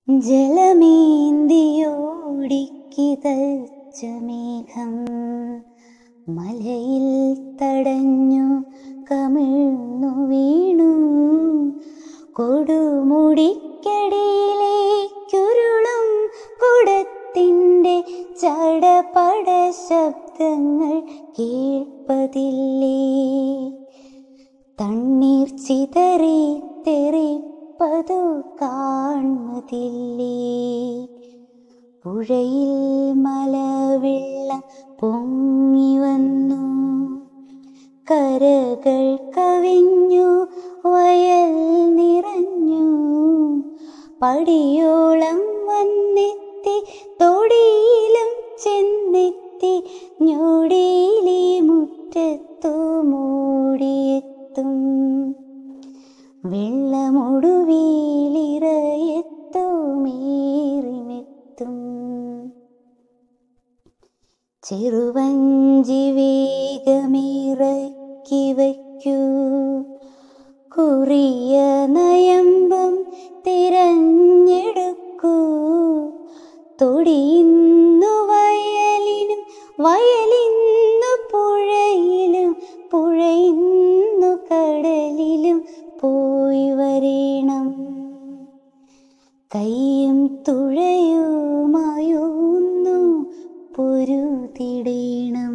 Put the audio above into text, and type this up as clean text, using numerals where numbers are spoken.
ജലമേന്തിയോടിക്കിതച്ച മേഘം മലയിൽ തടഞ്ഞു കമിഴ്ന്നു വീണു. കൊടുമുടിക്കടിയിലേക്കുരുളും കുടത്തിൻ്റെ ചടപട ശബ്ദങ്ങൾ കേൾപ്പതില്ലേ? തണ്ണീർ ചിതറി തെറിപ്പതു കാൺമതില്ലേ? പുഴയിൽ മലവെള്ളം പൊങ്ങി വന്നു, കരകൾ കവിഞ്ഞു, വയൽ നിറഞ്ഞു. പടിയോളം വന്നെത്തി, തൊടിയിലും ചെന്നെത്തി, ഞൊടിയിലെ മുറ്റത്തു മൂടിയെത്തും. വെള്ളമൊടുവിലിറയെത്തുമേറിമെത്തും. ചെറുവഞ്ചി വേഗമിറക്കി വയ്ക്കൂ, കുറിയ നയമ്പം തിരഞ്ഞെടുക്കൂ. തൊടിയിന്നു വയലിനും, വയലിന്നു പുഴയിലും, പുഴയിന്നു കടലിലും പോയി വരേണം. കൈയും തുഴയുമായൊന്നു പൊരുതിടേണം.